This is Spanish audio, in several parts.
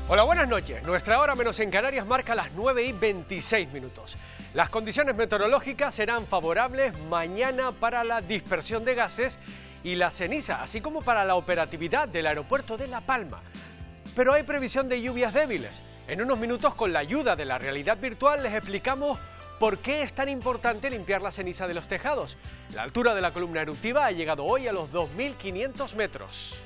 Hola, buenas noches. Nuestra hora menos en Canarias marca las 9:26. Las condiciones meteorológicas serán favorables mañana para la dispersión de gases y la ceniza, así como para la operatividad del aeropuerto de La Palma. Pero hay previsión de lluvias débiles. En unos minutos, con la ayuda de la realidad virtual, les explicamos por qué es tan importante limpiar la ceniza de los tejados. La altura de la columna eruptiva ha llegado hoy a los 2.500 metros.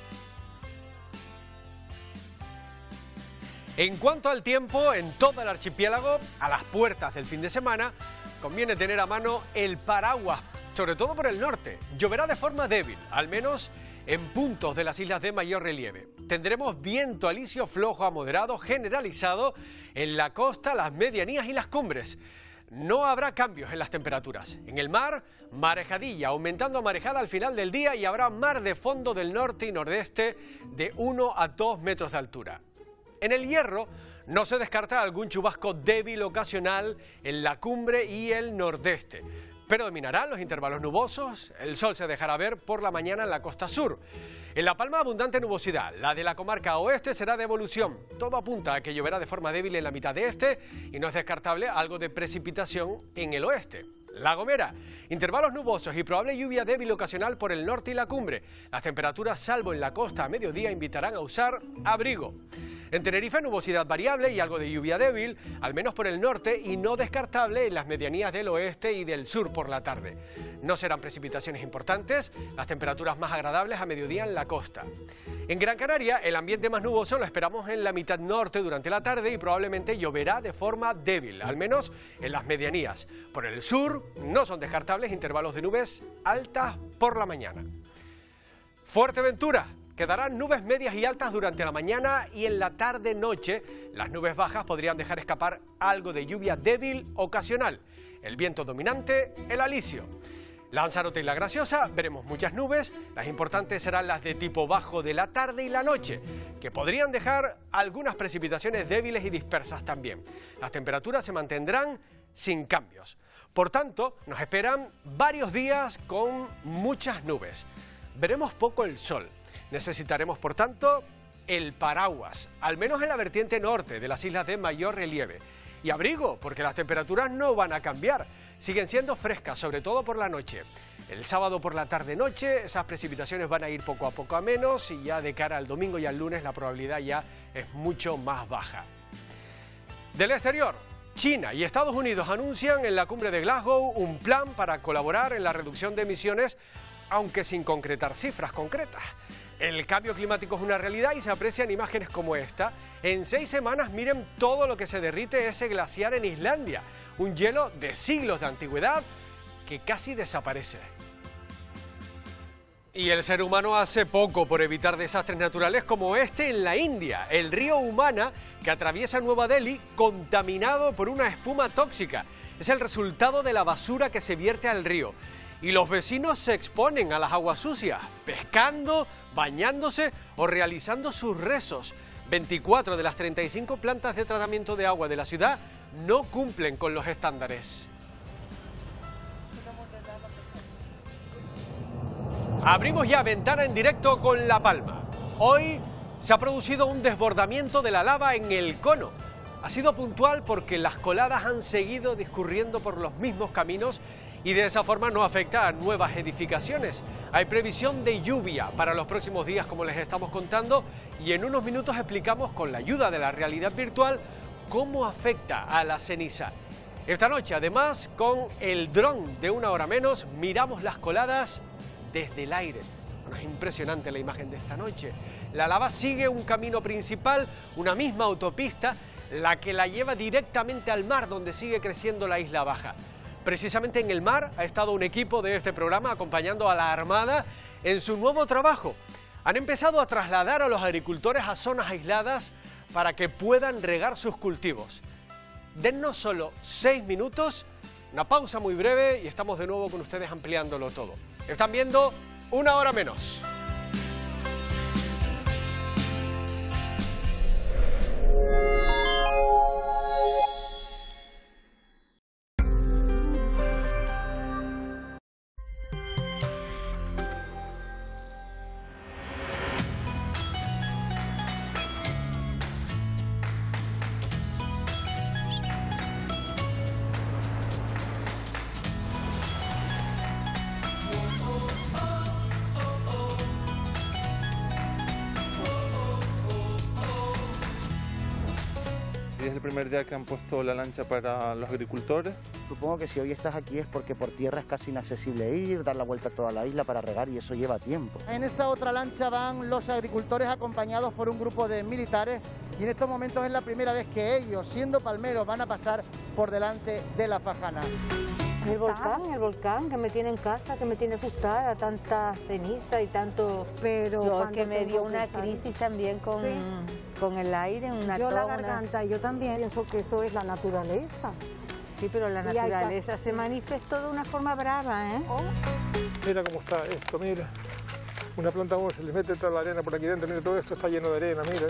En cuanto al tiempo, en todo el archipiélago, a las puertas del fin de semana, conviene tener a mano el paraguas, sobre todo por el norte. Lloverá de forma débil, al menos en puntos de las islas de mayor relieve. Tendremos viento alisio flojo a moderado generalizado en la costa, las medianías y las cumbres. No habrá cambios en las temperaturas. En el mar, marejadilla, aumentando a marejada al final del día, y habrá mar de fondo del norte y nordeste de 1 a 2 metros de altura. En el Hierro no se descarta algún chubasco débil ocasional en la cumbre y el nordeste. Predominarán los intervalos nubosos, el sol se dejará ver por la mañana en la costa sur. En La Palma, abundante nubosidad, la de la comarca oeste será de evolución. Todo apunta a que lloverá de forma débil en la mitad de este y no es descartable algo de precipitación en el oeste. La Gomera, intervalos nubosos y probable lluvia débil ocasional por el norte y la cumbre. Las temperaturas, salvo en la costa a mediodía, invitarán a usar abrigo. En Tenerife, nubosidad variable y algo de lluvia débil, al menos por el norte, y no descartable en las medianías del oeste y del sur por la tarde. No serán precipitaciones importantes, las temperaturas más agradables a mediodía en la costa. En Gran Canaria, el ambiente más nuboso lo esperamos en la mitad norte durante la tarde y probablemente lloverá de forma débil, al menos en las medianías. Por el sur no son descartables intervalos de nubes altas por la mañana. Fuerteventura. Quedarán nubes medias y altas durante la mañana y en la tarde-noche las nubes bajas podrían dejar escapar algo de lluvia débil ocasional. El viento dominante, el alisio. Lanzarote y La Graciosa, veremos muchas nubes, las importantes serán las de tipo bajo de la tarde y la noche, que podrían dejar algunas precipitaciones débiles y dispersas también. Las temperaturas se mantendrán sin cambios. Por tanto, nos esperan varios días con muchas nubes. Veremos poco el sol. Necesitaremos, por tanto, el paraguas, al menos en la vertiente norte de las islas de mayor relieve. Y abrigo, porque las temperaturas no van a cambiar, siguen siendo frescas, sobre todo por la noche. El sábado por la tarde-noche esas precipitaciones van a ir poco a poco a menos y ya de cara al domingo y al lunes la probabilidad ya es mucho más baja. Del exterior, China y Estados Unidos anuncian en la cumbre de Glasgow un plan para colaborar en la reducción de emisiones, aunque sin concretar cifras concretas. El cambio climático es una realidad y se aprecian imágenes como esta. En 6 semanas miren todo lo que se derrite ese glaciar en Islandia. Un hielo de siglos de antigüedad que casi desaparece. Y el ser humano hace poco por evitar desastres naturales como este en la India. El río Humana, que atraviesa Nueva Delhi, contaminado por una espuma tóxica. Es el resultado de la basura que se vierte al río. Y los vecinos se exponen a las aguas sucias, pescando, bañándose o realizando sus rezos. 24 de las 35 plantas de tratamiento de agua de la ciudad no cumplen con los estándares. Abrimos ya ventana en directo con La Palma. Hoy se ha producido un desbordamiento de la lava en el cono. Ha sido puntual porque las coladas han seguido discurriendo por los mismos caminos y de esa forma no afecta a nuevas edificaciones. Hay previsión de lluvia para los próximos días, como les estamos contando, y en unos minutos explicamos con la ayuda de la realidad virtual cómo afecta a la ceniza. Esta noche, además, con el dron de Una Hora Menos, miramos las coladas desde el aire. Bueno, es impresionante la imagen de esta noche. La lava sigue un camino principal, una misma autopista, la que la lleva directamente al mar, donde sigue creciendo la isla baja. Precisamente en el mar ha estado un equipo de este programa acompañando a la Armada en su nuevo trabajo. Han empezado a trasladar a los agricultores a zonas aisladas para que puedan regar sus cultivos. Dennos solo 6 minutos, una pausa muy breve y estamos de nuevo con ustedes ampliándolo todo. Están viendo Una Hora Menos. Y es el primer día que han puesto la lancha para los agricultores. Supongo que si hoy estás aquí es porque por tierra es casi inaccesible ir, dar la vuelta a toda la isla para regar y eso lleva tiempo. En esa otra lancha van los agricultores acompañados por un grupo de militares y en estos momentos es la primera vez que ellos, siendo palmeros, van a pasar por delante de la Fajana. El volcán que me tiene en casa, que me tiene asustada, tanta ceniza y tanto... Pero que me dio una crisis también con el aire, una Yo la garganta, yo también pienso que eso es la naturaleza. Sí, pero la naturaleza se manifestó de una forma brava, ¿eh? Mira cómo está esto, mira. Una planta se le mete toda la arena por aquí dentro, mira, todo esto está lleno de arena, mira.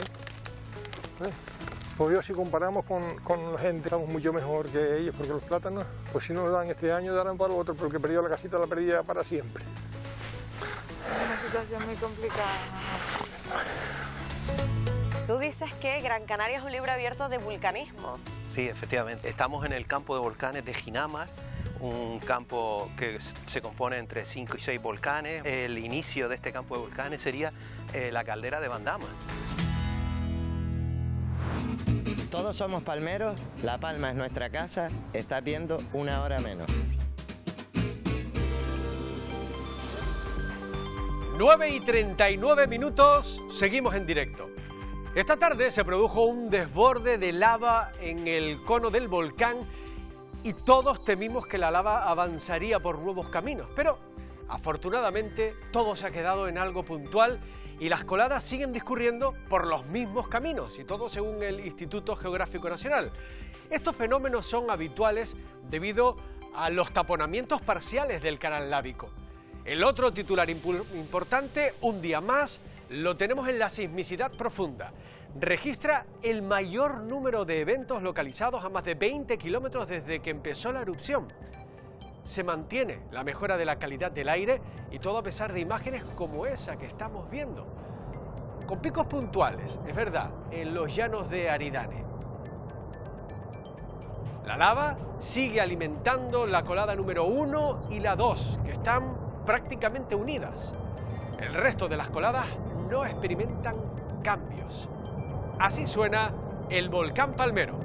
Pues yo si comparamos con la gente, estamos mucho mejor que ellos, porque los plátanos, pues si no nos dan este año, darán para otro, pero el que perdió la casita la perdía para siempre. Es una situación muy complicada. Tú dices que Gran Canaria es un libro abierto de vulcanismo. Sí, efectivamente. Estamos en el campo de volcanes de Ginamar, un campo que se compone entre 5 y 6 volcanes. El inicio de este campo de volcanes sería la caldera de Bandama. Todos somos palmeros, La Palma es nuestra casa, estás viendo Una Hora Menos. 9:39, seguimos en directo. Esta tarde se produjo un desborde de lava en el cono del volcán y todos temimos que la lava avanzaría por nuevos caminos, pero afortunadamente todo se ha quedado en algo puntual y las coladas siguen discurriendo por los mismos caminos, y todo según el Instituto Geográfico Nacional. Estos fenómenos son habituales debido a los taponamientos parciales del canal lábico. El otro titular importante, un día más, lo tenemos en la sismicidad profunda. Registra el mayor número de eventos localizados a más de 20 kilómetros desde que empezó la erupción. Se mantiene la mejora de la calidad del aire y todo a pesar de imágenes como esa que estamos viendo. Con picos puntuales, es verdad, en los llanos de Aridane. La lava sigue alimentando la colada número 1 y la 2, que están prácticamente unidas. El resto de las coladas no experimentan cambios. Así suena el volcán Palmero.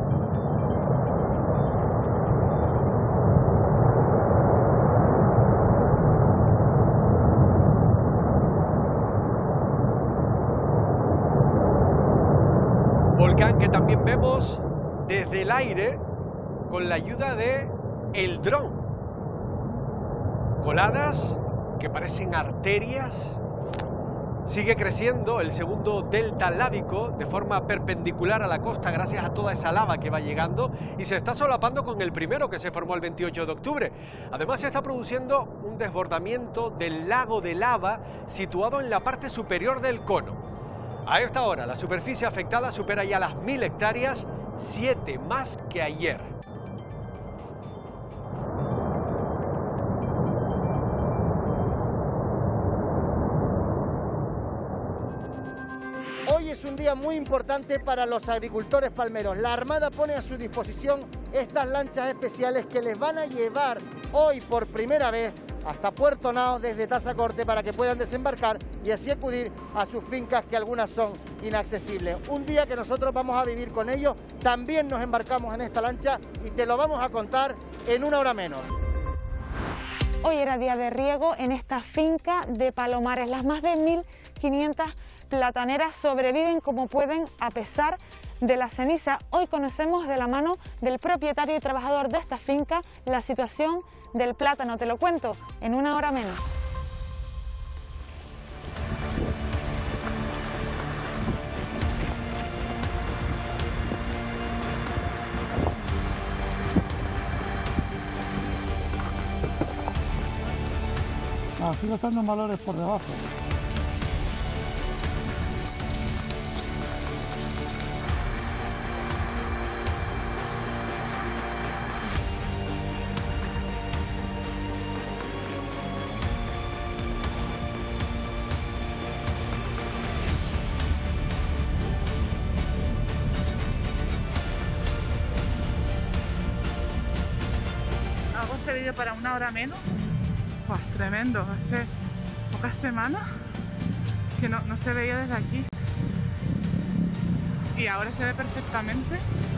Volcán que también vemos desde el aire con la ayuda de el dron. Coladas que parecen arterias. Sigue creciendo el segundo delta lábico de forma perpendicular a la costa gracias a toda esa lava que va llegando y se está solapando con el primero que se formó el 28 de octubre. Además se está produciendo un desbordamiento del lago de lava situado en la parte superior del cono. A esta hora la superficie afectada supera ya las 1000 hectáreas, 7 más que ayer. Hoy es un día muy importante para los agricultores palmeros. La Armada pone a su disposición estas lanchas especiales que les van a llevar hoy por primera vez hasta Puerto Nao desde Tazacorte para que puedan desembarcar y así acudir a sus fincas que algunas son inaccesibles. Un día que nosotros vamos a vivir con ellos, también nos embarcamos en esta lancha y te lo vamos a contar en Una Hora Menos. Hoy era día de riego en esta finca de Palomares. Las más de 1500 plataneras sobreviven como pueden a pesar de la ceniza. Hoy conocemos de la mano del propietario y trabajador de esta finca la situación del plátano. Te lo cuento en Una Hora Menos. Así lo están los valores por debajo. Hago este vídeo para Una Hora Menos. Pues tremendo, hace pocas semanas que no se veía desde aquí. Sí, ahora se ve perfectamente.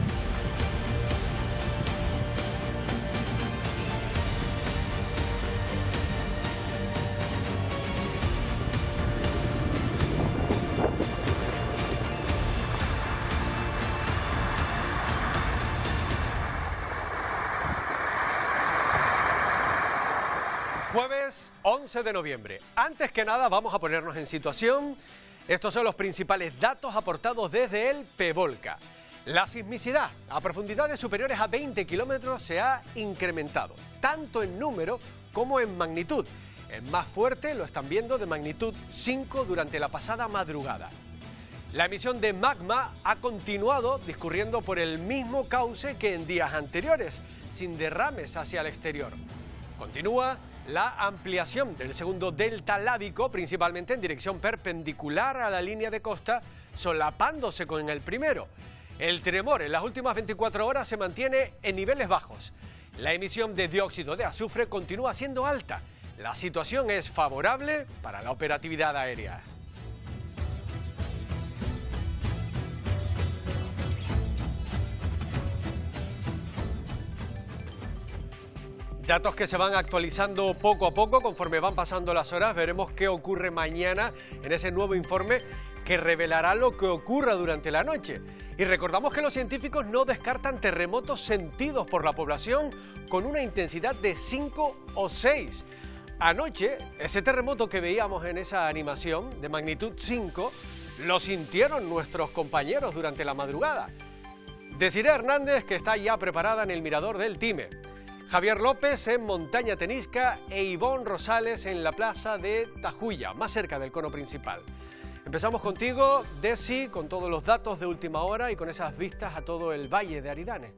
Jueves 11 de noviembre. Antes que nada vamos a ponernos en situación. Estos son los principales datos aportados desde el PEVOLCA. La sismicidad a profundidades superiores a 20 kilómetros se ha incrementado, tanto en número como en magnitud. El más fuerte lo están viendo de magnitud 5 durante la pasada madrugada. La emisión de magma ha continuado discurriendo por el mismo cauce que en días anteriores, sin derrames hacia el exterior. Continúa la ampliación del segundo delta lábico, principalmente en dirección perpendicular a la línea de costa, solapándose con el primero. El tremor en las últimas 24 horas se mantiene en niveles bajos. La emisión de dióxido de azufre continúa siendo alta. La situación es favorable para la operatividad aérea. Datos que se van actualizando poco a poco conforme van pasando las horas. Veremos qué ocurre mañana en ese nuevo informe que revelará lo que ocurra durante la noche. Y recordamos que los científicos no descartan terremotos sentidos por la población con una intensidad de 5 o 6. Anoche, ese terremoto que veíamos en esa animación de magnitud 5, lo sintieron nuestros compañeros durante la madrugada. Desiree Hernández, que está ya preparada en el mirador del Time. Javier López en Montaña Tenisca e Ivonne Rosales en la plaza de Tajuya, más cerca del cono principal. Empezamos contigo, Desi, con todos los datos de última hora y con esas vistas a todo el valle de Aridane.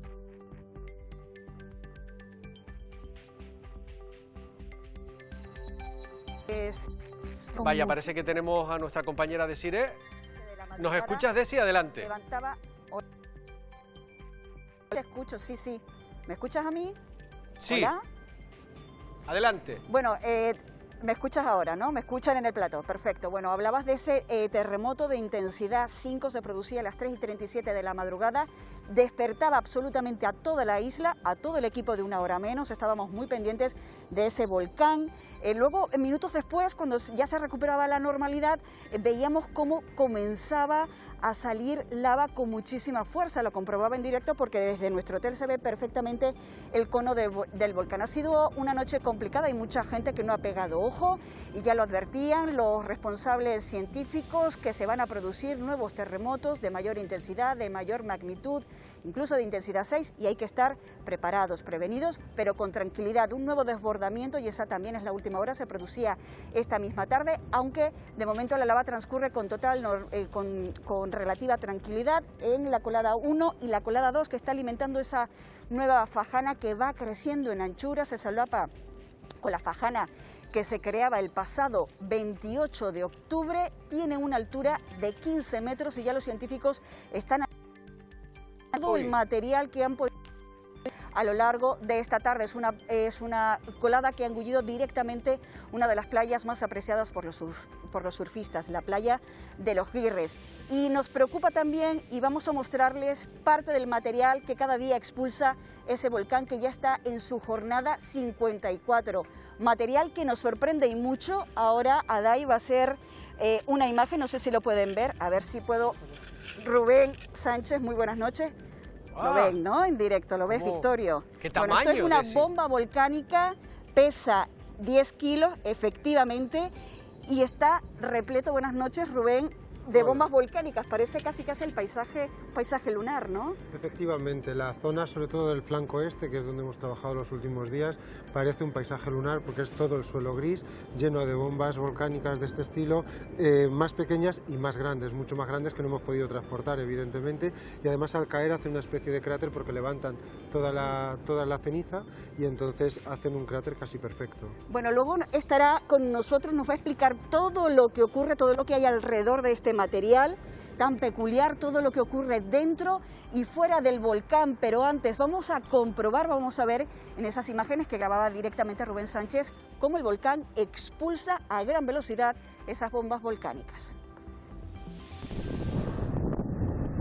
Vaya, parece que tenemos a nuestra compañera Desiree. ¿Nos escuchas, Desi? Adelante. Te escucho, sí, sí. ¿Me escuchas a mí? Sí. ¿Hola? Adelante. Bueno, me escuchas ahora, ¿no? Me escuchan en el plató, perfecto. Bueno, hablabas de ese terremoto de intensidad 5, se producía a las 3:37 de la madrugada, despertaba absolutamente a toda la isla, a todo el equipo de Una Hora Menos, estábamos muy pendientes de ese volcán. Luego, minutos después, cuando ya se recuperaba la normalidad, veíamos cómo comenzaba a salir lava con muchísima fuerza. Lo comprobaba en directo porque desde nuestro hotel se ve perfectamente el cono del volcán. Ha sido una noche complicada, hay mucha gente que no ha pegado ojo y ya lo advertían los responsables científicos que se van a producir nuevos terremotos de mayor intensidad, de mayor magnitud, incluso de intensidad 6, y hay que estar preparados, prevenidos, pero con tranquilidad. Un nuevo desbordamiento, y esa también es la última hora, se producía esta misma tarde, aunque de momento la lava transcurre con con relativa tranquilidad en la colada 1 y la colada 2, que está alimentando esa nueva fajana que va creciendo en anchura. Se solapa con la fajana que se creaba el pasado 28 de octubre, tiene una altura de 15 metros y ya los científicos están todo el material que han podido a lo largo de esta tarde. Es una colada que ha engullido directamente una de las playas más apreciadas por los surfistas, la playa de Los Guirres. Y nos preocupa también, y vamos a mostrarles parte del material que cada día expulsa ese volcán, que ya está en su jornada 54. Material que nos sorprende y mucho. Ahora Aday va a hacer una imagen, no sé si lo pueden ver, a ver si puedo. Rubén Sánchez, muy buenas noches. Lo ven, ¿no? En directo, lo ves, Victorio. ¿Qué tamaño? Bueno, esto es una bomba volcánica, pesa 10 kilos, efectivamente, y está repleto, buenas noches, Rubén, de bombas volcánicas. Parece casi el paisaje lunar, ¿no? Efectivamente, la zona, sobre todo del flanco este, que es donde hemos trabajado los últimos días, parece un paisaje lunar porque es todo el suelo gris, lleno de bombas volcánicas de este estilo, más pequeñas y más grandes, mucho más grandes, que no hemos podido transportar, evidentemente, y además al caer hacen una especie de cráter porque levantan toda la ceniza y entonces hacen un cráter casi perfecto. Bueno, luego estará con nosotros, nos va a explicar todo lo que ocurre, todo lo que hay alrededor de este material tan peculiar, todo lo que ocurre dentro y fuera del volcán. Pero antes vamos a comprobar, vamos a ver en esas imágenes que grababa directamente Rubén Sánchez, cómo el volcán expulsa a gran velocidad esas bombas volcánicas.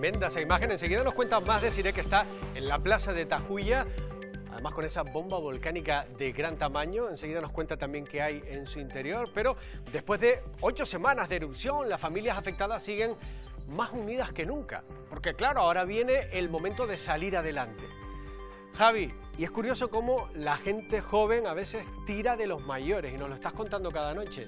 tremenda esa imagen. Enseguida nos cuenta más de Siré, que está en la plaza de Tajuya, además con esa bomba volcánica de gran tamaño. Enseguida nos cuenta también qué hay en su interior, pero después de 8 semanas de erupción, las familias afectadas siguen más unidas que nunca, porque claro, ahora viene el momento de salir adelante. Javi, y es curioso cómo la gente joven a veces tira de los mayores, y nos lo estás contando cada noche.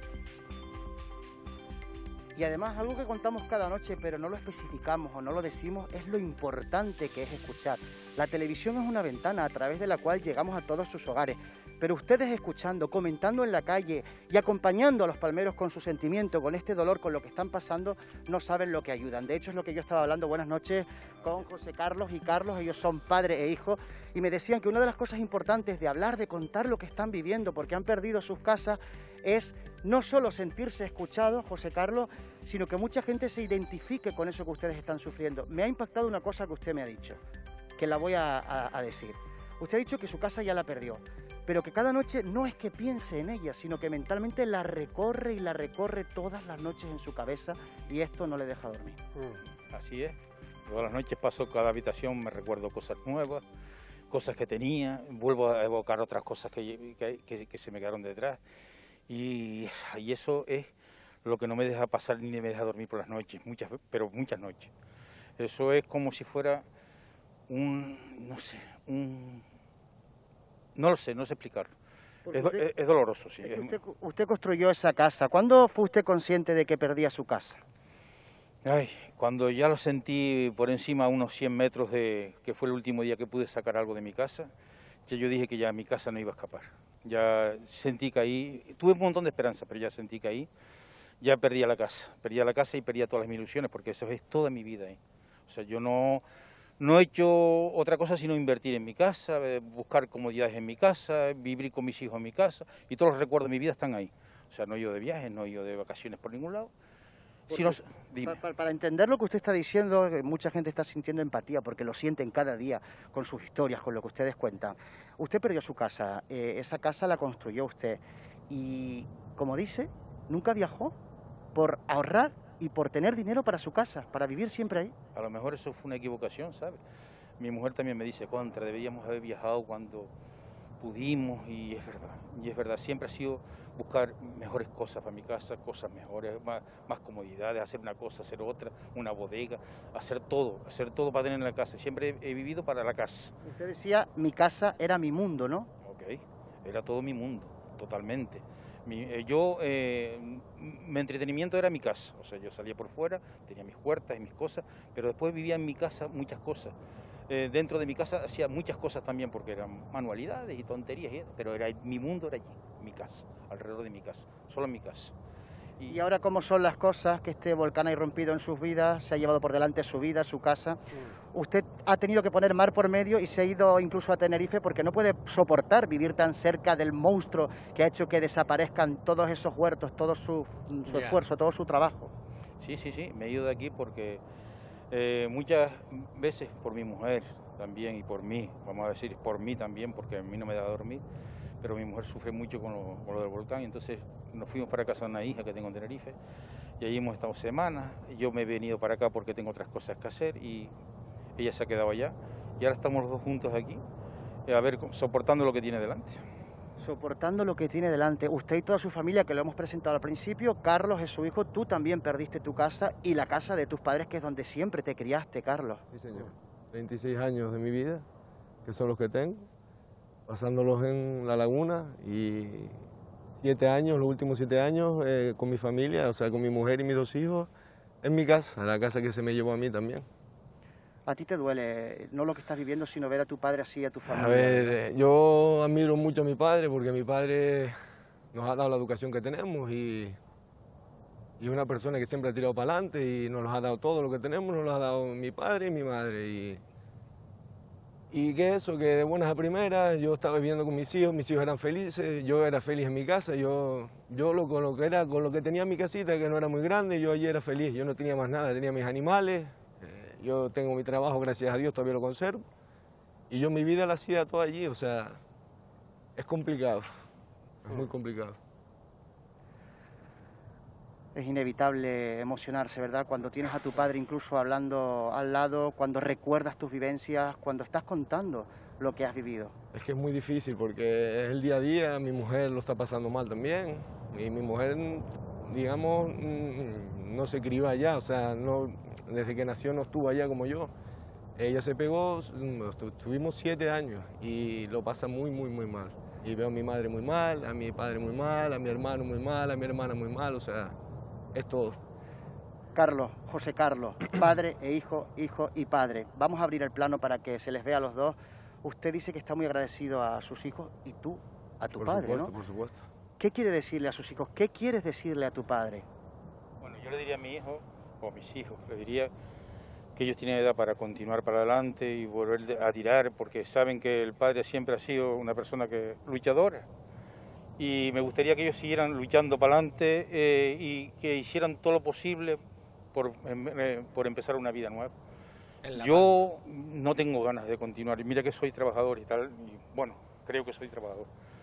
Y además, algo que contamos cada noche, pero no lo especificamos o no lo decimos, es lo importante que es escuchar. La televisión es una ventana a través de la cual llegamos a todos sus hogares. Pero ustedes escuchando, comentando en la calle y acompañando a los palmeros con su sentimiento, con este dolor, con lo que están pasando, no saben lo que ayudan. De hecho, es lo que yo estaba hablando, buenas noches, con José Carlos y Carlos. Ellos son padre e hijo y me decían que una de las cosas importantes de hablar, de contar lo que están viviendo, porque han perdido sus casas, es no solo sentirse escuchados, José Carlos, sino que mucha gente se identifique con eso que ustedes están sufriendo. Me ha impactado una cosa que usted me ha dicho, que la voy a decir. Usted ha dicho que su casa ya la perdió, pero que cada noche no es que piense en ella, sino que mentalmente la recorre y la recorre todas las noches en su cabeza, y esto no le deja dormir. Así es. Todas las noches paso cada habitación, me recuerdo cosas nuevas, cosas que tenía, vuelvo a evocar otras cosas que se me quedaron detrás. Y eso es lo que no me deja pasar ni me deja dormir por las noches, pero muchas noches. Eso es como si fuera no lo sé explicarlo. Es doloroso, sí. Usted construyó esa casa. ¿Cuándo fue usted consciente de que perdía su casa? Cuando ya lo sentí por encima a unos 100 metros que fue el último día que pude sacar algo de mi casa, ya yo dije que ya mi casa no iba a escapar. Ya sentí que ahí, tuve un montón de esperanza, pero ya sentí que ahí ya perdía la casa y perdía todas mis ilusiones, porque eso es toda mi vida ahí. O sea, yo no he hecho otra cosa sino invertir en mi casa, buscar comodidades en mi casa, vivir con mis hijos en mi casa, y todos los recuerdos de mi vida están ahí. O sea, no he ido de viajes, no he ido de vacaciones por ningún lado. Para entender lo que usted está diciendo, mucha gente está sintiendo empatía porque lo sienten cada día con sus historias, con lo que ustedes cuentan. Usted perdió su casa, esa casa la construyó usted y, como dice, nunca viajó por ahorrar y por tener dinero para su casa, para vivir siempre ahí. A lo mejor eso fue una equivocación, ¿sabes? Mi mujer también me dice, deberíamos haber viajado cuando pudimos, y es verdad, siempre ha sido buscar mejores cosas para mi casa, cosas mejores, más comodidades, hacer una cosa, hacer otra, una bodega, hacer todo para tener en la casa. Siempre he vivido para la casa. Usted decía, mi casa era mi mundo, ¿no? Ok, era todo mi mundo, totalmente. Mi entretenimiento era mi casa, o sea, yo salía por fuera, tenía mis huertas y mis cosas, pero después vivía en mi casa muchas cosas. Dentro de mi casa hacía muchas cosas también, porque eran manualidades y tonterías, pero mi mundo era allí, mi casa, alrededor de mi casa, solo en mi casa. ¿Y ahora cómo son las cosas que este volcán ha irrumpido en sus vidas, se ha llevado por delante su vida, su casa? Usted ha tenido que poner mar por medio y se ha ido incluso a Tenerife porque no puede soportar vivir tan cerca del monstruo que ha hecho que desaparezcan todos esos huertos, todo su esfuerzo, todo su trabajo. Sí, me he ido de aquí porque muchas veces por mi mujer también y por mí, vamos a decir por mí también, porque a mí no me da a dormir, pero mi mujer sufre mucho con lo del volcán, y entonces nos fuimos para casa de una hija que tengo en Tenerife, y allí hemos estado semanas. Yo me he venido para acá porque tengo otras cosas que hacer, y ella se ha quedado allá, y ahora estamos los dos juntos aquí, soportando lo que tiene delante. Soportando lo que tiene delante. Usted y toda su familia, que lo hemos presentado al principio, Carlos es su hijo, tú también perdiste tu casa y la casa de tus padres, que es donde siempre te criaste, Carlos. Sí, señor. 26 años de mi vida, que son los que tengo, pasándolos en la laguna, y 7 años, los últimos 7 años, con mi familia, o sea, con mi mujer y mis 2 hijos, en mi casa, la casa que se me llevó a mí también. ¿A ti te duele no lo que estás viviendo, sino ver a tu padre así, a tu familia? A ver, yo admiro mucho a mi padre, porque mi padre nos ha dado la educación que tenemos, y es una persona que siempre ha tirado para adelante y nos ha dado todo lo que tenemos, nos lo ha dado mi padre y mi madre. Y que eso, que de buenas a primeras, yo estaba viviendo con mis hijos eran felices, yo era feliz en mi casa, con lo que tenía en mi casita, que no era muy grande, yo allí era feliz, yo no tenía más nada, tenía mis animales, yo tengo mi trabajo, gracias a Dios, todavía lo conservo, y yo mi vida la hacía toda allí, o sea, es complicado, es muy complicado. Es inevitable emocionarse, ¿verdad? Cuando tienes a tu padre incluso hablando al lado, cuando recuerdas tus vivencias, cuando estás contando lo que has vivido. Es que es muy difícil porque es el día a día, mi mujer lo está pasando mal también, y mi mujer, digamos, no se crió allá, o sea, no, desde que nació no estuvo allá como yo. Ella se pegó, tuvimos 7 años y lo pasa muy mal. Y veo a mi madre muy mal, a mi padre muy mal, a mi hermano muy mal, a mi hermana muy mal, o sea, es todo. Carlos, José Carlos, padre e hijo, hijo y padre. Vamos a abrir el plano para que se les vea a los dos. Usted dice que está muy agradecido a sus hijos y tú a tu padre, ¿no? Por supuesto. ¿Qué quiere decirle a sus hijos? ¿Qué quieres decirle a tu padre? Bueno, yo le diría a mi hijo, o a mis hijos, le diría que ellos tienen edad para continuar para adelante y volver a tirar, porque saben que el padre siempre ha sido una persona luchadora. Y me gustaría que ellos siguieran luchando para adelante y que hicieran todo lo posible por empezar una vida nueva. Yo no tengo ganas de continuar. Mira que soy trabajador y tal, y bueno, creo que soy trabajador.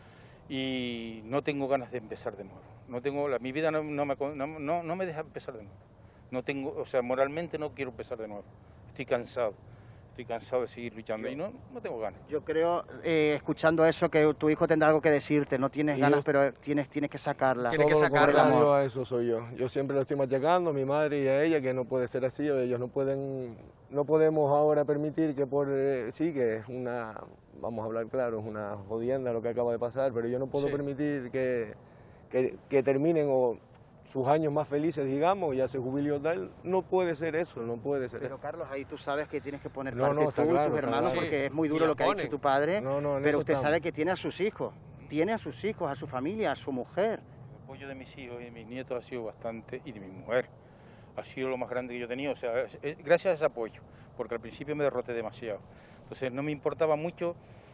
Y no tengo ganas de empezar de nuevo. Mi vida no me deja empezar de nuevo. No tengo, o sea, moralmente no quiero empezar de nuevo. Estoy cansado de seguir luchando y no tengo ganas. Yo creo, escuchando eso, que tu hijo tendrá algo que decirte. No tienes ganas, pero tienes que sacarla. Tiene que sacarla. Yo a eso soy yo. Yo siempre lo estoy machacando a mi madre y a ella, que no puede ser así. Ellos no podemos ahora permitir que sí, que es una, vamos a hablar claro, es una jodienda lo que acaba de pasar, pero yo no puedo permitir que terminen sus años más felices, digamos, ya se jubiló tal, no puede ser eso, no puede ser. Pero Carlos, ahí tú sabes que tienes que poner parte tú, claro, tus hermanos, porque es muy duro lo que ha hecho tu padre, pero usted sabe que tiene a sus hijos, a su familia, a su mujer. El apoyo de mis hijos y de mis nietos ha sido bastante, y de mi mujer, ha sido lo más grande que yo he tenido, o sea, gracias a ese apoyo, porque al principio me derroté demasiado, entonces no me importaba mucho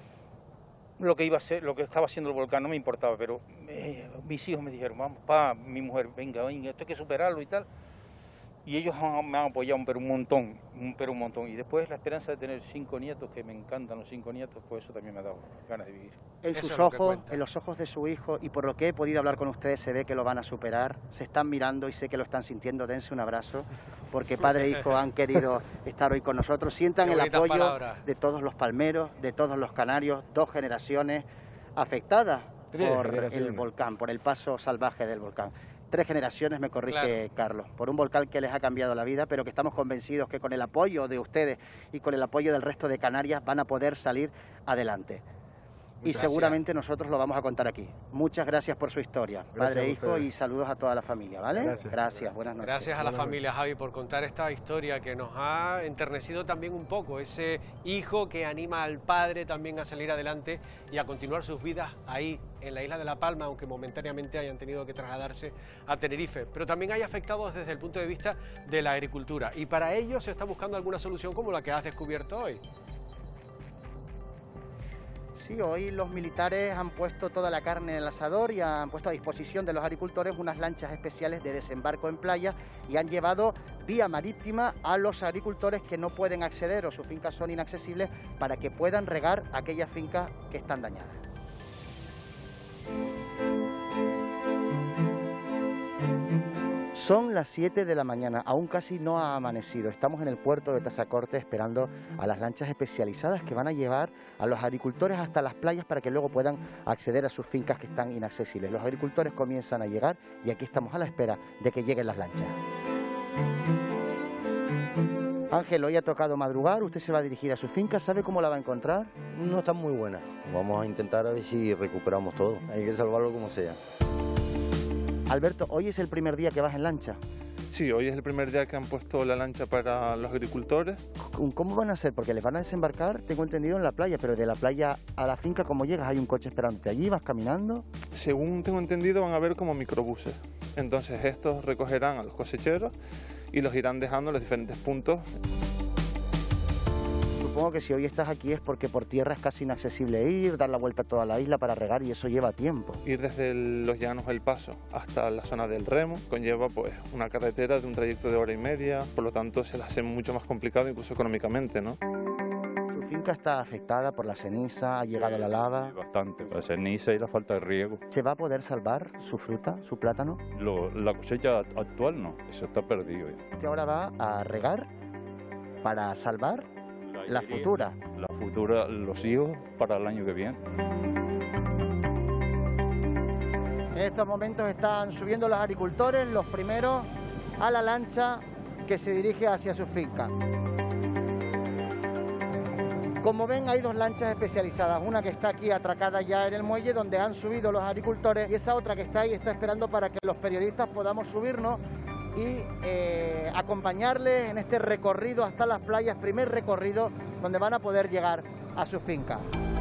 lo que iba a ser, lo que estaba haciendo el volcán, no me importaba, pero mis hijos me dijeron, vamos, mi mujer, venga, esto hay que superarlo y tal. Y ellos me han apoyado, pero un montón. Y después la esperanza de tener 5 nietos, que me encantan los 5 nietos, pues eso también me ha dado ganas de vivir. En sus ojos, en los ojos de su hijo, y por lo que he podido hablar con ustedes, se ve que lo van a superar. Se están mirando y sé que lo están sintiendo. Dense un abrazo, porque padre e hijo han querido estar hoy con nosotros. Sientan el apoyo de todos los palmeros, de todos los canarios, 2 generaciones afectadas por el volcán, por el paso salvaje del volcán. 3 generaciones, me corrige Carlos, por un volcán que les ha cambiado la vida, pero que estamos convencidos que con el apoyo de ustedes y con el apoyo del resto de Canarias van a poder salir adelante. Y seguramente nosotros lo vamos a contar aquí. Muchas gracias por su historia, padre e hijo, y saludos a toda la familia, ¿vale? Gracias, buenas noches. Gracias a la familia, Javi, por contar esta historia que nos ha enternecido también un poco. Ese hijo que anima al padre también a salir adelante y a continuar sus vidas ahí, en la isla de La Palma, aunque momentáneamente hayan tenido que trasladarse a Tenerife. Pero también hay afectados desde el punto de vista de la agricultura. Y para ello se está buscando alguna solución como la que has descubierto hoy. Sí, hoy los militares han puesto toda la carne en el asador y han puesto a disposición de los agricultores unas lanchas especiales de desembarco en playa y han llevado vía marítima a los agricultores que no pueden acceder o sus fincas son inaccesibles para que puedan regar aquellas fincas que están dañadas. Son las 7 de la mañana, aún casi no ha amanecido. Estamos en el puerto de Tazacorte esperando a las lanchas especializadas que van a llevar a los agricultores hasta las playas para que luego puedan acceder a sus fincas que están inaccesibles. Los agricultores comienzan a llegar y aquí estamos a la espera de que lleguen las lanchas. Ángel, hoy ha tocado madrugar, usted se va a dirigir a su finca, ¿sabe cómo la va a encontrar? No está muy buena, vamos a intentar a ver si recuperamos todo, hay que salvarlo como sea. Alberto, ¿hoy es el primer día que vas en lancha? Sí, hoy es el primer día que han puesto la lancha para los agricultores. ¿Cómo van a hacer? Porque les van a desembarcar, tengo entendido, en la playa, pero de la playa a la finca, ¿cómo llegas? ¿Hay un coche esperándote allí? ¿Vas caminando? Según tengo entendido, van a haber como microbuses. Entonces estos recogerán a los cosecheros y los irán dejando en los diferentes puntos. Supongo que si hoy estás aquí es porque por tierra es casi inaccesible ir, dar la vuelta a toda la isla para regar y eso lleva tiempo. Ir desde los llanos del Paso hasta la zona del Remo conlleva pues una carretera de un trayecto de 1 hora y media, por lo tanto se la hace mucho más complicado incluso económicamente, ¿no? Su finca está afectada por la ceniza, ha llegado la lava. Bastante, la ceniza y la falta de riego. ¿Se va a poder salvar su fruta, su plátano? La cosecha actual no, eso está perdido ya. Que ahora va a regar para salvar la futura. La futura, los hijos para el año que viene. En estos momentos están subiendo los agricultores, los primeros, a la lancha que se dirige hacia su finca. Como ven, hay dos lanchas especializadas, una que está aquí atracada ya en el muelle donde han subido los agricultores y esa otra que está ahí está esperando para que los periodistas podamos subirnos y acompañarles en este recorrido hasta las playas, primer recorrido donde van a poder llegar a su finca.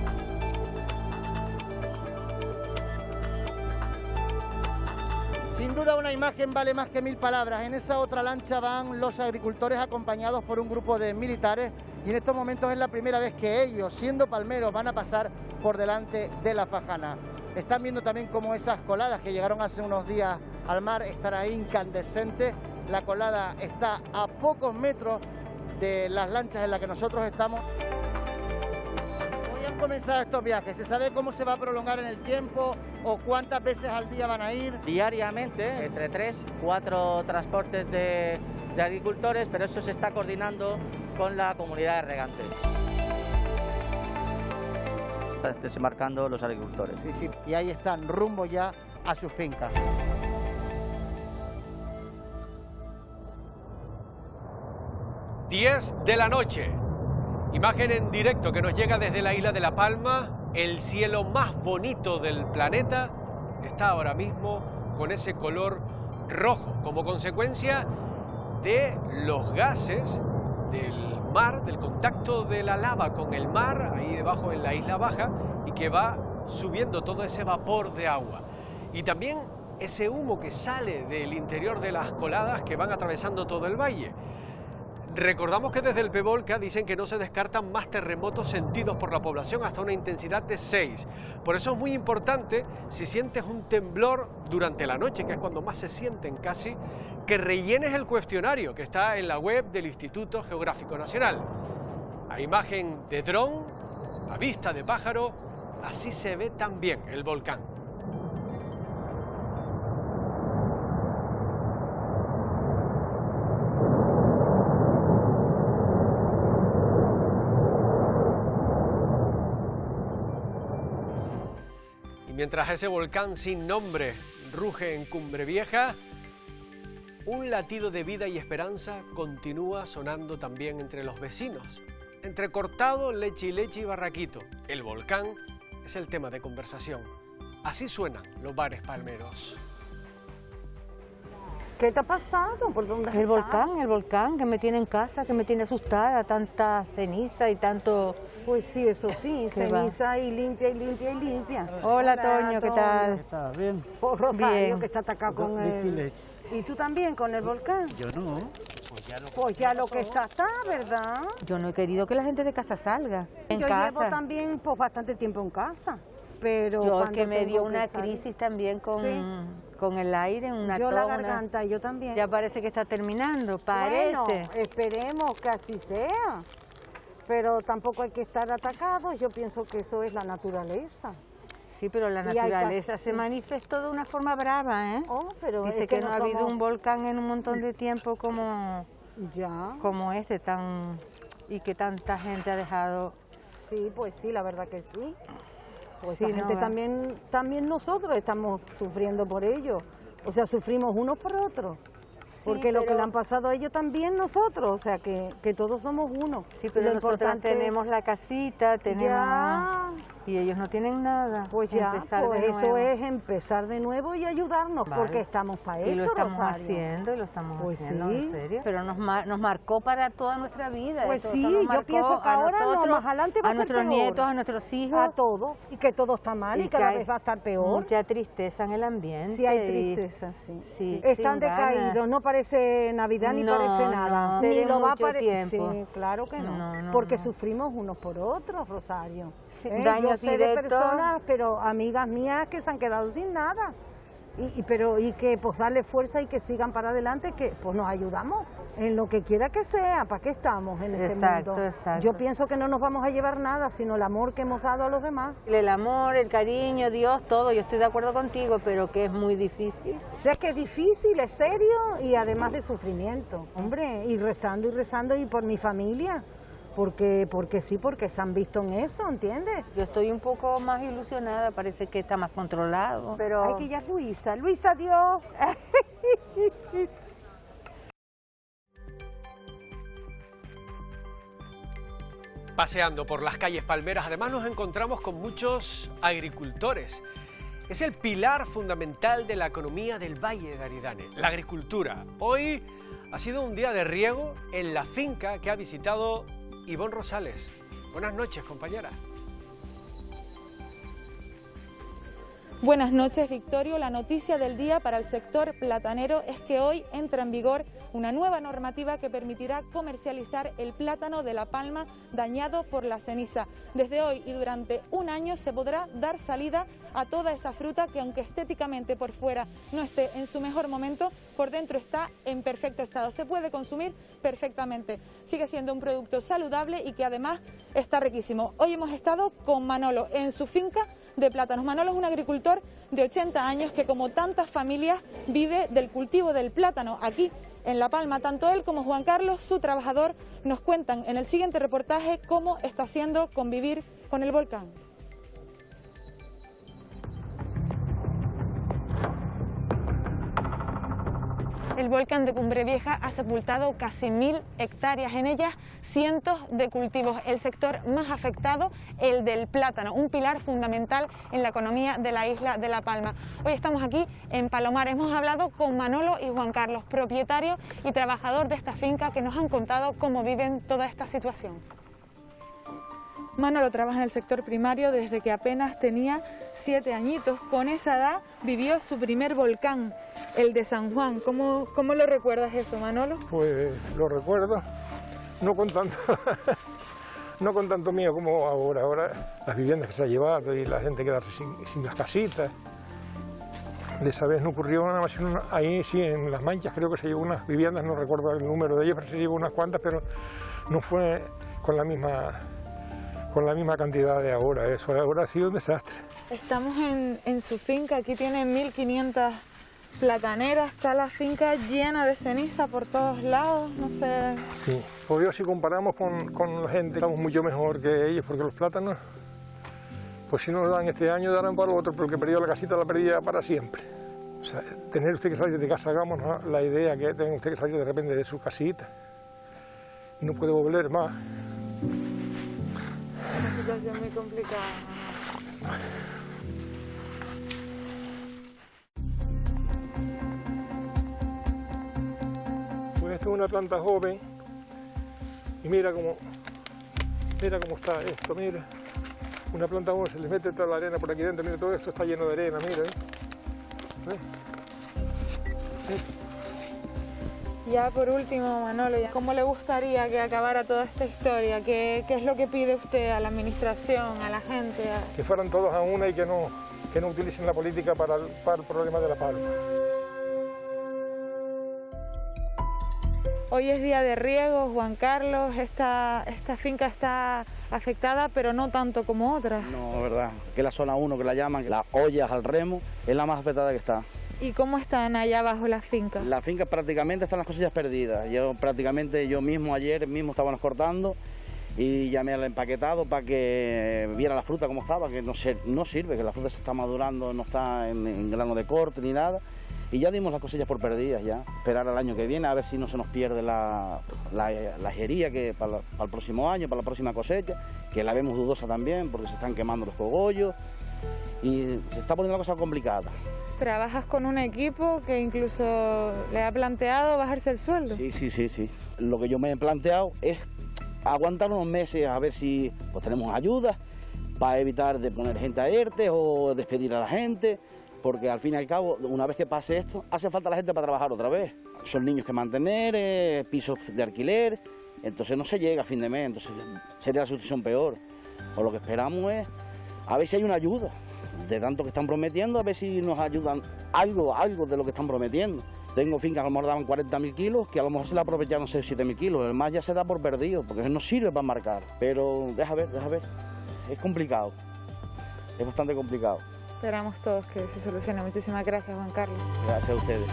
Sin duda una imagen vale más que 1000 palabras. En esa otra lancha van los agricultores acompañados por un grupo de militares y en estos momentos es la primera vez que ellos, siendo palmeros, van a pasar por delante de la Fajana. Están viendo también cómo esas coladas que llegaron hace unos días al mar están ahí incandescentes. La colada está a pocos metros de las lanchas en las que nosotros estamos. Hoy han comenzado estos viajes. ¿Se sabe cómo se va a prolongar en el tiempo o cuántas veces al día van a ir? Diariamente, entre 3 y 4 transportes de agricultores, pero eso se está coordinando con la comunidad de regantes. Están desembarcando los agricultores. Sí, sí. Y ahí están, rumbo ya a sus fincas. ...10 de la noche. Imagen en directo que nos llega desde la isla de La Palma. El cielo más bonito del planeta está ahora mismo con ese color rojo, como consecuencia de los gases del mar, del contacto de la lava con el mar, ahí debajo en la isla baja, y que va subiendo todo ese vapor de agua. Y también ese humo que sale del interior de las coladas que van atravesando todo el valle. Recordamos que desde el PEVOLCA dicen que no se descartan más terremotos sentidos por la población hasta una intensidad de 6. Por eso es muy importante, si sientes un temblor durante la noche, que es cuando más se sienten casi, que rellenes el cuestionario que está en la web del Instituto Geográfico Nacional. A imagen de dron, a vista de pájaro, así se ve también el volcán. Mientras ese volcán sin nombre ruge en Cumbre Vieja, un latido de vida y esperanza continúa sonando también entre los vecinos. Entre Cortado, Leche y Barraquito, el volcán es el tema de conversación. Así suenan los bares palmeros. ¿Qué te ha pasado? ¿Por dónde has estado? El volcán que me tiene en casa, que me tiene asustada, tanta ceniza y tanto... Pues sí, eso sí, ceniza y limpia y limpia y limpia. Hola Toño, ¿qué tal? ¿Estás bien? Oh, Rosario, bien. Que está atacado con el... ¿Y tú también con el volcán? Yo no. Pues ya lo que está, ¿verdad? Yo no he querido que la gente de casa salga. Yo llevo también pues bastante tiempo en casa, pero... Yo es que me dio una crisis también con... ¿Sí? Con el aire, una yo tos, la garganta, yo también. Ya parece que está terminando, parece. Bueno, esperemos que así sea, pero tampoco hay que estar atacados, yo pienso que eso es la naturaleza. Sí, pero la naturaleza se manifestó de una forma brava, ¿eh? Oh, pero dice es que no ha habido un volcán en un montón de tiempo como este, y que tanta gente ha dejado. Sí, pues sí, la verdad que sí. Pues sí, esa gente también nosotros estamos sufriendo por ello. O sea, sufrimos unos por otros. Porque lo que le han pasado a ellos también nosotros, o sea, que todos somos uno. Sí, pero nosotros tenemos la casita, tenemos... Y ellos no tienen nada. Pues ya, pues eso es empezar de nuevo y ayudarnos, porque estamos para eso, y lo estamos Rosario. haciendo, y lo estamos haciendo, sí. en serio. Pero nos marcó para toda nuestra vida. Pues esto sí, nos yo pienso que ahora nosotros, más adelante va a ser nuestros peor. nietos, a nuestros hijos. A todos, y que todo está mal y cada vez va a estar peor. Mucha tristeza en el ambiente. Sí, hay tristeza, sí. Sí, están decaídos, no parece Navidad ni parece nada. Ni lo va a parecer. Sí, claro que no, porque sufrimos unos por otros, Rosario. Daños yo sé de directos. personas, pero amigas mías que se han quedado sin nada. Pero que pues darle fuerza y que sigan para adelante, que pues nos ayudamos en lo que quiera que sea. ¿Para qué estamos en este mundo? Exacto. Yo pienso que no nos vamos a llevar nada, sino el amor que hemos dado a los demás. El amor, el cariño, Dios, todo, yo estoy de acuerdo contigo, pero que es muy difícil. Sé que es difícil, es serio y además de sufrimiento. Hombre, y rezando y por mi familia. Porque sí, porque se han visto en eso, ¿entiendes? Yo estoy un poco más ilusionada, parece que está más controlado, pero... Ay, que ya es Luisa. Luisa, Dios. Paseando por las calles palmeras, además nos encontramos con muchos agricultores. Es el pilar fundamental de la economía del Valle de Aridane, la agricultura. Hoy ha sido un día de riego en la finca que ha visitado Ivonne Rosales. Buenas noches, compañera. Buenas noches, Victorio. La noticia del día para el sector platanero es que hoy entra en vigor una nueva normativa que permitirá comercializar el plátano de la palma dañado por la ceniza. Desde hoy y durante un año se podrá dar salida a toda esa fruta que, aunque estéticamente por fuera no esté en su mejor momento, por dentro está en perfecto estado. Se puede consumir perfectamente. Sigue siendo un producto saludable y que además está riquísimo. Hoy hemos estado con Manolo en su finca de plátanos. Manolo es un agricultor de 80 años que, como tantas familias, vive del cultivo del plátano aquí en La Palma. Tanto él como Juan Carlos, su trabajador, nos cuentan en el siguiente reportaje cómo está haciendo convivir con el volcán. El volcán de Cumbre Vieja ha sepultado casi 1000 hectáreas, en ellas cientos de cultivos. El sector más afectado, el del plátano, un pilar fundamental en la economía de la isla de La Palma. Hoy estamos aquí en Palomar. Hemos hablado con Manolo y Juan Carlos, propietario y trabajador de esta finca, que nos han contado cómo viven toda esta situación. Manolo trabaja en el sector primario desde que apenas tenía 7 añitos. Con esa edad vivió su primer volcán, el de San Juan. ¿Cómo lo recuerdas eso, Manolo? Pues lo recuerdo, no con tanto miedo como ahora. Ahora las viviendas que se ha llevado y la gente quedarse sin las casitas. De esa vez no ocurrió nada más, ahí sí, en Las Manchas creo que se llevó unas viviendas, no recuerdo el número de ellas, pero se llevó unas cuantas, pero no fue con la misma cantidad de ahora. Eso ahora ha sido un desastre. Estamos en su finca, aquí tiene 1500 plataneras, está la finca llena de ceniza por todos lados, no sé... Sí, pues yo si comparamos con la gente, estamos mucho mejor que ellos, porque los plátanos, pues si no lo dan este año, darán para otro, porque perdió la casita, la perdía para siempre. O sea, tener usted que salir de casa, hagamos, ¿no?, la idea que tenga usted que salir de repente de su casita, y no puede volver más. Una situación muy complicada. Pues esto es una planta joven y mira cómo está esto, mira. Una planta joven, se le mete toda la arena por aquí dentro, mira, todo esto está lleno de arena, mira. Ya por último, Manolo, ¿cómo le gustaría que acabara toda esta historia? ¿Qué es lo que pide usted a la administración, a la gente? Que fueran todos a una y que no utilicen la política para el problema de La Palma. Hoy es día de riego, Juan Carlos, esta finca está afectada, pero no tanto como otras. No, verdad, que la zona 1, que la llaman, las ollas al remo, es la más afectada que está. ¿Y cómo están allá abajo las fincas? Las fincas prácticamente están las cosillas perdidas. Yo mismo ayer estábamos cortando y llamé al empaquetado para que viera la fruta cómo estaba, que no sirve, que la fruta se está madurando, no está en grano de corte ni nada. Y ya dimos las cosillas por perdidas ya. Esperar al año que viene a ver si no se nos pierde la ajería que para el próximo año, para la próxima cosecha, que la vemos dudosa también porque se están quemando los cogollos y se está poniendo la cosa complicada. ¿Trabajas con un equipo que incluso le ha planteado bajarse el sueldo? Sí. Lo que yo me he planteado es aguantar unos meses a ver si pues, tenemos ayuda para evitar de poner gente a ERTE o despedir a la gente, porque al fin y al cabo, una vez que pase esto, hace falta la gente para trabajar otra vez. Son niños que mantener, pisos de alquiler, entonces no se llega a fin de mes, entonces sería la situación peor. O lo que esperamos es a ver si hay una ayuda. de tanto que están prometiendo, a ver si nos ayudan algo de lo que están prometiendo. Tengo fincas que a lo mejor daban 40.000 kilos, que a lo mejor se la aprovecharon 7.000 kilos. El más ya se da por perdido, porque no sirve para marcar. Pero deja ver. Es complicado. Es bastante complicado. Esperamos todos que se solucione. Muchísimas gracias, Juan Carlos. Gracias a ustedes.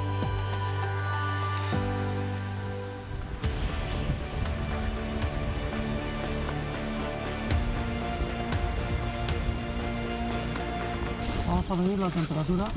Vamos a medir la temperatura.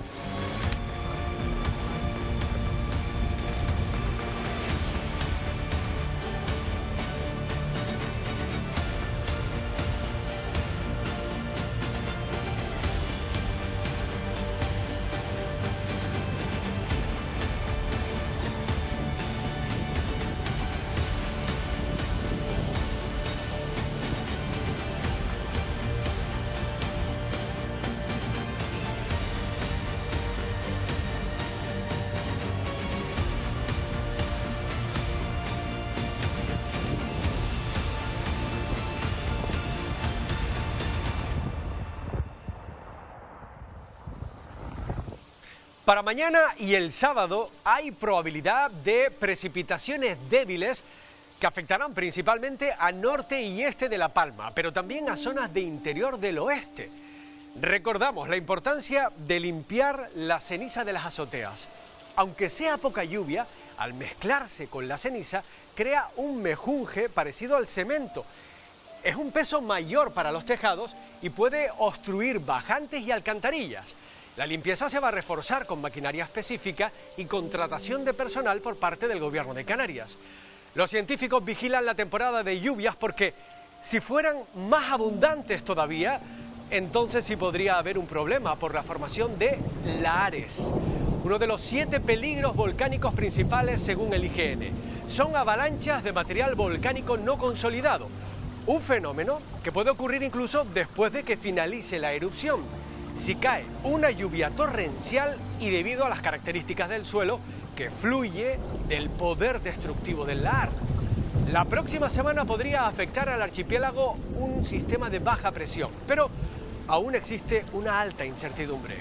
Para mañana y el sábado hay probabilidad de precipitaciones débiles que afectarán principalmente a norte y este de La Palma, pero también a zonas de interior del oeste. Recordamos la importancia de limpiar la ceniza de las azoteas. Aunque sea poca lluvia, al mezclarse con la ceniza, crea un mejunje parecido al cemento. Es un peso mayor para los tejados y puede obstruir bajantes y alcantarillas. La limpieza se va a reforzar con maquinaria específica y contratación de personal por parte del Gobierno de Canarias. Los científicos vigilan la temporada de lluvias porque si fueran más abundantes todavía, entonces sí podría haber un problema por la formación de lahares, uno de los 7 peligros volcánicos principales según el IGN. Son avalanchas de material volcánico no consolidado, un fenómeno que puede ocurrir incluso después de que finalice la erupción. Si cae una lluvia torrencial y debido a las características del suelo que fluye del poder destructivo del lahar. La próxima semana podría afectar al archipiélago un sistema de baja presión, pero aún existe una alta incertidumbre.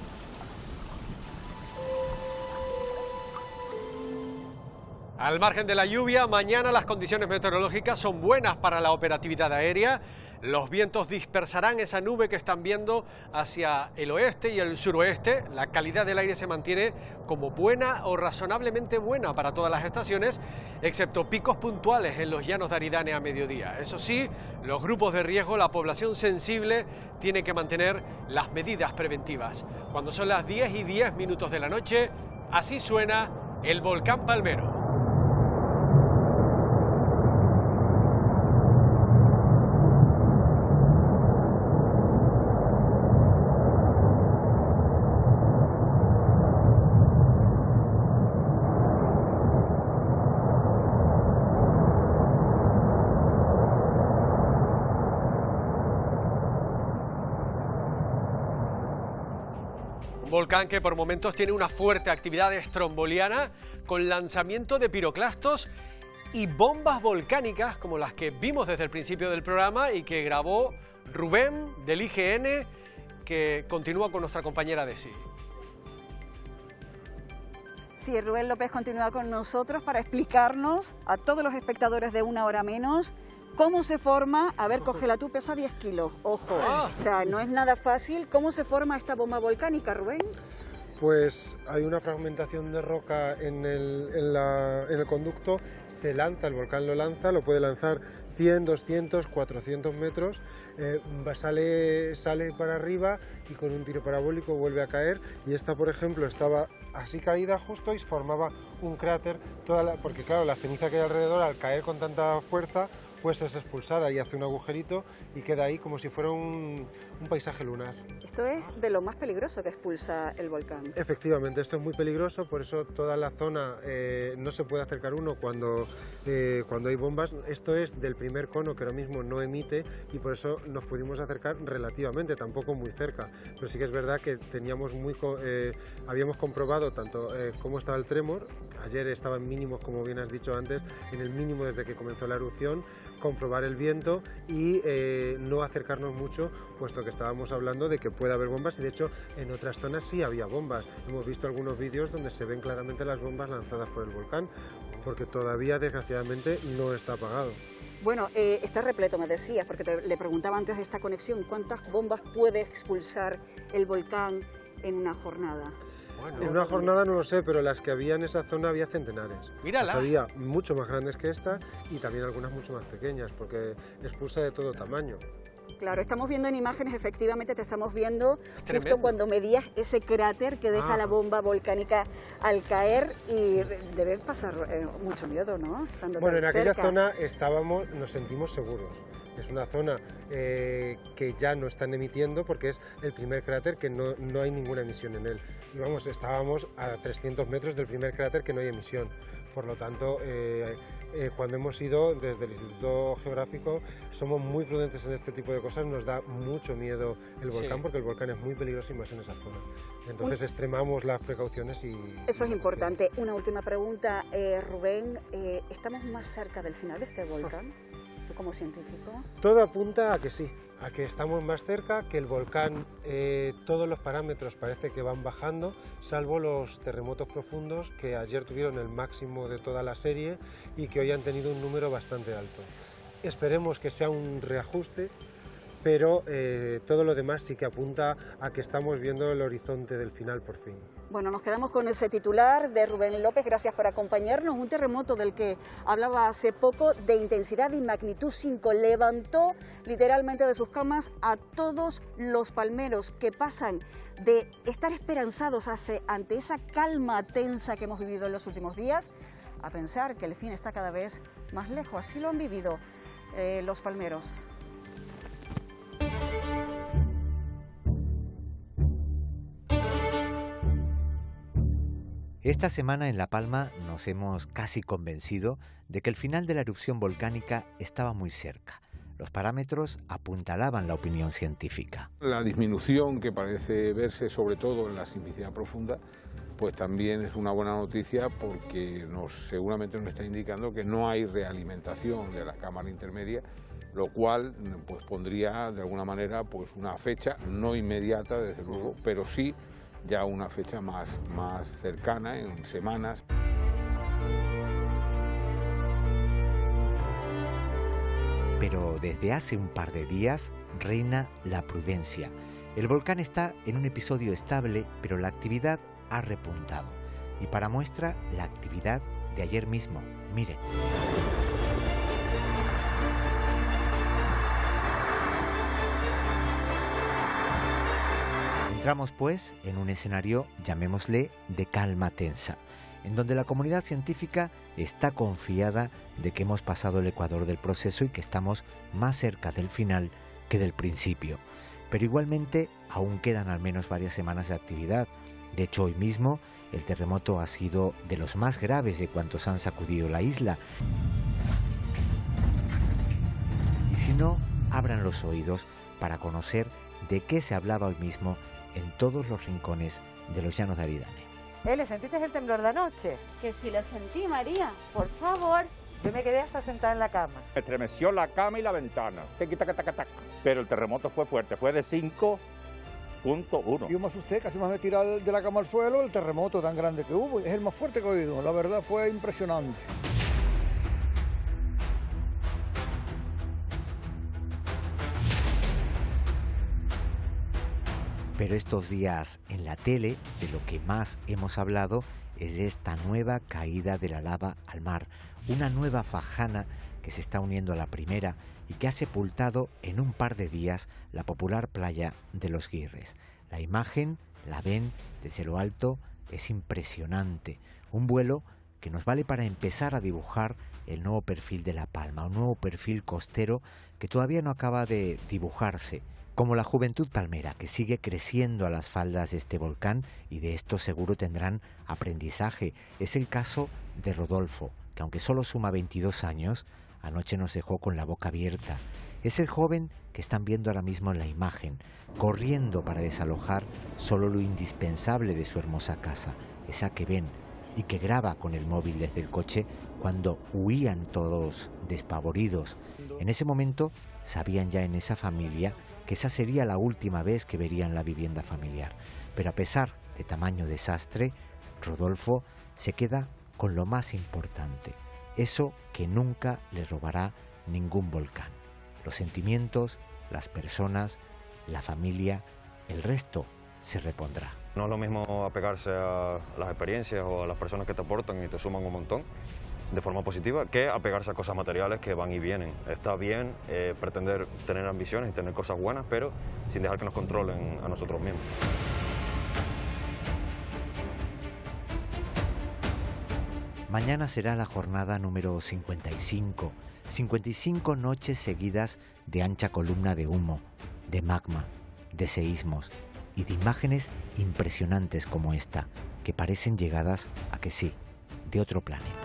Al margen de la lluvia, mañana las condiciones meteorológicas son buenas para la operatividad aérea. Los vientos dispersarán esa nube que están viendo hacia el oeste y el suroeste. La calidad del aire se mantiene como buena o razonablemente buena para todas las estaciones, excepto picos puntuales en los llanos de Aridane a mediodía. Eso sí, los grupos de riesgo, la población sensible, tiene que mantener las medidas preventivas. Cuando son las 10:10 de la noche, así suena el volcán Palmero. Volcán que por momentos tiene una fuerte actividad estromboliana con lanzamiento de piroclastos y bombas volcánicas como las que vimos desde el principio del programa y que grabó Rubén del IGN, que continúa con nuestra compañera Desi. Sí, Rubén López continúa con nosotros para explicarnos a todos los espectadores de Una Hora Menos cómo se forma, a ver, cógela tú, pesa 10 kilos, ojo, o sea, no es nada fácil. ¿Cómo se forma esta bomba volcánica, Rubén? Pues hay una fragmentación de roca en el conducto, se lanza, el volcán lo lanza, lo puede lanzar 100, 200, 400 metros, sale para arriba y con un tiro parabólico vuelve a caer, y esta, por ejemplo, estaba así caída justo y formaba un cráter, porque claro, la ceniza que hay alrededor, al caer con tanta fuerza, pues es expulsada y hace un agujerito y queda ahí como si fuera un paisaje lunar. Esto es de lo más peligroso que expulsa el volcán. Efectivamente, esto es muy peligroso, por eso toda la zona no se puede acercar uno cuando hay bombas. Esto es del primer cono, que ahora mismo no emite, y por eso nos pudimos acercar relativamente, tampoco muy cerca. Pero sí que es verdad que habíamos comprobado tanto cómo estaba el trémor. Ayer estaba en mínimos, como bien has dicho antes, en el mínimo desde que comenzó la erupción. comprobar el viento y no acercarnos mucho, puesto que estábamos hablando de que puede haber bombas y de hecho en otras zonas sí había bombas. Hemos visto algunos vídeos donde se ven claramente las bombas lanzadas por el volcán, porque todavía desgraciadamente no está apagado. Bueno, está repleto, me decías, porque le preguntaba antes de esta conexión, ¿cuántas bombas puede expulsar el volcán en una jornada? Bueno, en una jornada no lo sé, pero las que había en esa zona había centenares. Mírala. Había mucho más grandes que esta y también algunas mucho más pequeñas, porque expulsa de todo tamaño. Claro, estamos viendo en imágenes, efectivamente te estamos viendo justo cuando medías ese cráter que deja la bomba volcánica al caer y debe pasar mucho miedo, ¿no? Estando bueno, tan en aquella cerca. zona nos sentimos seguros. Es una zona que ya no están emitiendo porque es el primer cráter que no hay ninguna emisión en él. Y vamos, estábamos a 300 metros del primer cráter que no hay emisión. Por lo tanto, cuando hemos ido desde el Instituto Geográfico somos muy prudentes en este tipo de cosas, nos da mucho miedo el volcán porque el volcán es muy peligroso y más en esa zona. Entonces extremamos las precauciones y... Eso es importante. Una última pregunta, Rubén, ¿estamos más cerca del final de este volcán? ¿Tú como científico? Todo apunta a que sí, a que estamos más cerca, que el volcán, todos los parámetros parece que van bajando, salvo los terremotos profundos que ayer tuvieron el máximo de toda la serie y que hoy han tenido un número bastante alto. Esperemos que sea un reajuste, pero todo lo demás sí que apunta a que estamos viendo el horizonte del final por fin. Bueno, nos quedamos con ese titular de Rubén López, gracias por acompañarnos. Un terremoto del que hablaba hace poco, de intensidad y magnitud 5, levantó literalmente de sus camas a todos los palmeros que pasan de estar esperanzados ante esa calma tensa que hemos vivido en los últimos días, a pensar que el fin está cada vez más lejos. Así lo han vivido los palmeros. Esta semana en La Palma nos hemos casi convencido de que el final de la erupción volcánica estaba muy cerca. Los parámetros apuntalaban la opinión científica. La disminución que parece verse sobre todo en la sismicidad profunda, pues también es una buena noticia porque seguramente nos está indicando que no hay realimentación de la cámara intermedia, lo cual pues pondría de alguna manera pues una fecha no inmediata desde luego, pero sí ya una fecha más cercana, en semanas. Pero desde hace un par de días reina la prudencia. El volcán está en un episodio estable, pero la actividad ha repuntado. Y para muestra, la actividad de ayer mismo. Miren. Entramos pues en un escenario, llamémosle, de calma tensa, en donde la comunidad científica está confiada de que hemos pasado el ecuador del proceso y que estamos más cerca del final que del principio. Pero igualmente aún quedan al menos varias semanas de actividad. De hecho, hoy mismo el terremoto ha sido de los más graves de cuantos han sacudido la isla. Y si no, abran los oídos para conocer de qué se hablaba hoy mismo en todos los rincones de los llanos de Aridane. ¿Le sentiste el temblor de anoche? Que sí lo sentí, María, por favor. Yo me quedé hasta sentada en la cama. Me estremeció la cama y la ventana. Pero el terremoto fue fuerte, fue de 5.1. Yo me asusté, casi me tiré de la cama al suelo, el terremoto tan grande que hubo. Es el más fuerte que he oído, la verdad fue impresionante. Pero estos días en la tele, de lo que más hemos hablado es de esta nueva caída de la lava al mar, una nueva fajana que se está uniendo a la primera y que ha sepultado en un par de días la popular playa de Los Guirres. La imagen, la ven desde lo alto, es impresionante. Un vuelo que nos vale para empezar a dibujar el nuevo perfil de La Palma, un nuevo perfil costero que todavía no acaba de dibujarse. Como la juventud palmera, que sigue creciendo a las faldas de este volcán, y de esto seguro tendrán aprendizaje. Es el caso de Rodolfo, que aunque solo suma 22 años, anoche nos dejó con la boca abierta. Es el joven que están viendo ahora mismo en la imagen, corriendo para desalojar solo lo indispensable de su hermosa casa, esa que ven, y que graba con el móvil desde el coche cuando huían todos despavoridos. En ese momento sabían ya en esa familia que esa sería la última vez que verían la vivienda familiar. Pero a pesar de tamaño desastre, Rodolfo se queda con lo más importante, eso que nunca le robará ningún volcán. Los sentimientos, las personas, la familia, el resto se repondrá. No es lo mismo apegarse a las experiencias o a las personas que te aportan y te suman un montón de forma positiva que apegarse a cosas materiales que van y vienen. Está bien pretender tener ambiciones y tener cosas buenas, pero sin dejar que nos controlen a nosotros mismos. Mañana será la jornada número 55. 55 noches seguidas de ancha columna de humo, de magma, de seísmos y de imágenes impresionantes como esta, que parecen llegadas, a que sí, de otro planeta.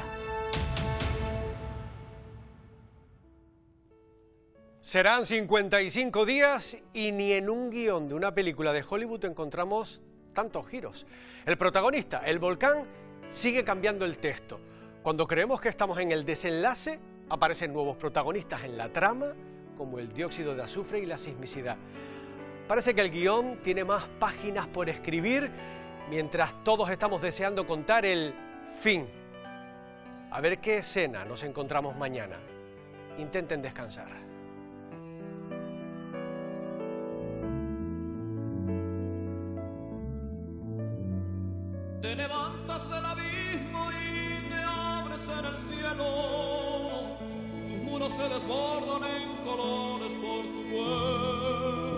Serán 55 días y ni en un guión de una película de Hollywood encontramos tantos giros. El protagonista, el volcán, sigue cambiando el texto. Cuando creemos que estamos en el desenlace, aparecen nuevos protagonistas en la trama, como el dióxido de azufre y la sismicidad. Parece que el guión tiene más páginas por escribir, mientras todos estamos deseando contar el fin. A ver qué escena nos encontramos mañana. Intenten descansar. Te levantas del abismo y te abres en el cielo. Tus muros se desbordan en colores por tu cuerpo.